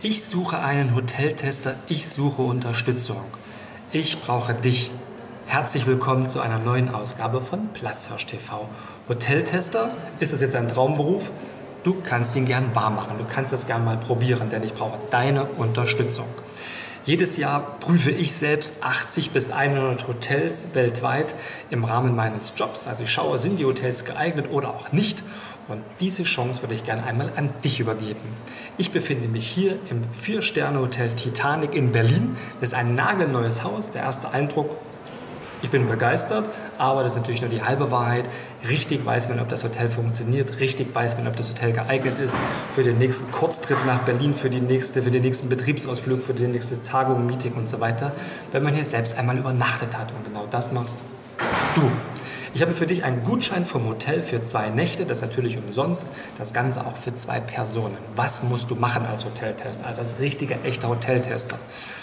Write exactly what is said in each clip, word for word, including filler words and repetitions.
Ich suche einen Hoteltester, ich suche Unterstützung. Ich brauche dich. Herzlich willkommen zu einer neuen Ausgabe von Platzhirsch T V. Hoteltester, ist es jetzt ein Traumberuf? Du kannst ihn gern wahr machen, du kannst es gern mal probieren, denn ich brauche deine Unterstützung. Jedes Jahr prüfe ich selbst achtzig bis hundert Hotels weltweit im Rahmen meines Jobs. Also ich schaue, sind die Hotels geeignet oder auch nicht. Und diese Chance würde ich gerne einmal an dich übergeben. Ich befinde mich hier im Vier-Sterne-Hotel Titanic in Berlin. Das ist ein nagelneues Haus. Der erste Eindruck, ich bin begeistert, aber das ist natürlich nur die halbe Wahrheit. Richtig weiß man, ob das Hotel funktioniert, richtig weiß man, ob das Hotel geeignet ist für den nächsten Kurztrip nach Berlin, für, die nächste, für den nächsten Betriebsausflug, für die nächste Tagung, Meeting und so weiter, wenn man hier selbst einmal übernachtet hat. Und genau das machst du. Ich habe für dich einen Gutschein vom Hotel für zwei Nächte, das ist natürlich umsonst, das Ganze auch für zwei Personen. Was musst du machen als Hoteltester, also als richtiger, echter Hoteltester?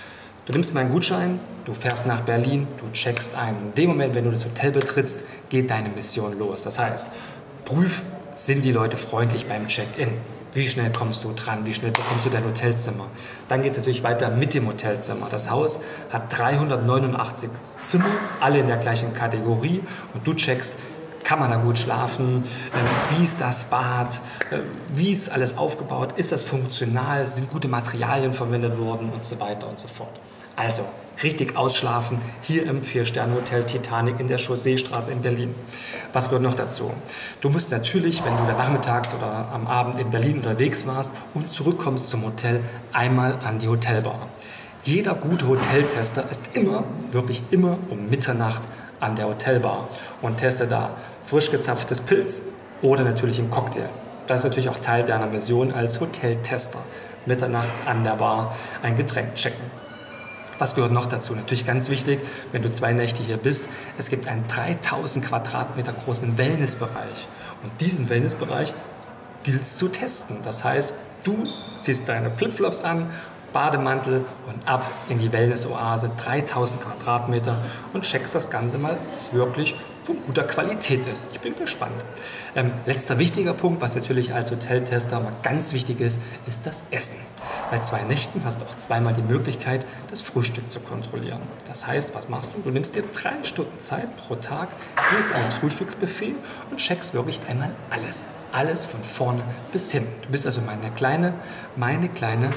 Du nimmst meinen Gutschein, du fährst nach Berlin, du checkst ein. In dem Moment, wenn du das Hotel betrittst, geht deine Mission los. Das heißt, prüf, sind die Leute freundlich beim Check-in? Wie schnell kommst du dran? Wie schnell bekommst du dein Hotelzimmer? Dann geht es natürlich weiter mit dem Hotelzimmer. Das Haus hat dreihundertneunundachtzig Zimmer, alle in der gleichen Kategorie. Und du checkst, kann man da gut schlafen? Wie ist das Bad? Wie ist alles aufgebaut? Ist das funktional? Sind gute Materialien verwendet worden? Und so weiter und so fort. Also, richtig ausschlafen hier im Vier-Sterne-Hotel Titanic in der Chausseestraße in Berlin. Was gehört noch dazu? Du musst natürlich, wenn du da nachmittags oder am Abend in Berlin unterwegs warst und zurückkommst zum Hotel, einmal an die Hotelbar. Jeder gute Hoteltester ist immer, wirklich immer um Mitternacht an der Hotelbar und teste da frisch gezapftes Pilz oder natürlich einen Cocktail. Das ist natürlich auch Teil deiner Mission als Hoteltester. Mitternachts an der Bar ein Getränk checken. Was gehört noch dazu? Natürlich ganz wichtig, wenn du zwei Nächte hier bist, es gibt einen dreitausend Quadratmeter großen Wellnessbereich. Und diesen Wellnessbereich gilt es zu testen. Das heißt, du ziehst deine Flipflops an, Bademantel und ab in die Wellness-Oase, dreitausend Quadratmeter und checkst das Ganze mal, ob es wirklich von guter Qualität ist. Ich bin gespannt. Ähm, letzter wichtiger Punkt, was natürlich als Hoteltester mal ganz wichtig ist, ist das Essen. Bei zwei Nächten hast du auch zweimal die Möglichkeit, das Frühstück zu kontrollieren. Das heißt, was machst du? Du nimmst dir drei Stunden Zeit pro Tag, gehst ans Frühstücksbuffet und checkst wirklich einmal alles. Alles von vorne bis hin. Du bist also meine kleine, meine kleine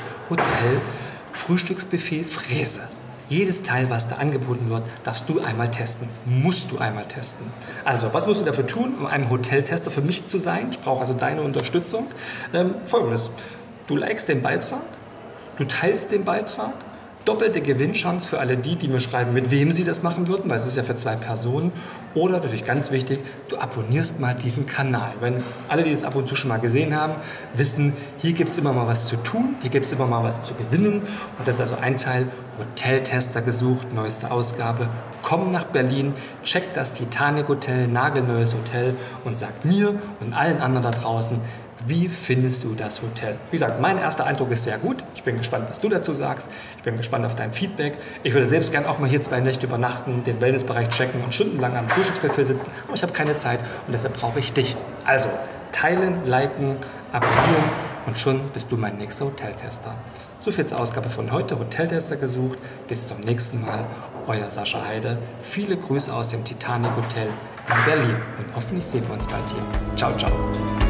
Hotel-Frühstücksbuffet-Fräse. Jedes Teil, was da angeboten wird, darfst du einmal testen. Musst du einmal testen. Also, was musst du dafür tun, um ein Hoteltester für mich zu sein? Ich brauche also deine Unterstützung. Ähm, Folgendes. Du likest den Beitrag, du teilst den Beitrag, doppelte Gewinnchance für alle die, die mir schreiben, mit wem sie das machen würden, weil es ist ja für zwei Personen. Oder natürlich ganz wichtig, du abonnierst mal diesen Kanal. Wenn alle, die das ab und zu schon mal gesehen haben, wissen, hier gibt es immer mal was zu tun, hier gibt es immer mal was zu gewinnen. Und das ist also ein Teil, Hoteltester gesucht, neueste Ausgabe. Komm nach Berlin, check das Titanic Hotel, nagelneues Hotel und sag mir und allen anderen da draußen, wie findest du das Hotel? Wie gesagt, mein erster Eindruck ist sehr gut. Ich bin gespannt, was du dazu sagst. Ich bin gespannt auf dein Feedback. Ich würde selbst gerne auch mal hier zwei Nächte übernachten, den Wellnessbereich checken und stundenlang am Frühstücksbuffet sitzen. Aber ich habe keine Zeit und deshalb brauche ich dich. Also, teilen, liken, abonnieren und schon bist du mein nächster Hoteltester. So viel zur Ausgabe von heute. Hoteltester gesucht. Bis zum nächsten Mal. Euer Sascha Heide. Viele Grüße aus dem Titanic Hotel in Berlin. Und hoffentlich sehen wir uns bald hier. Ciao, ciao.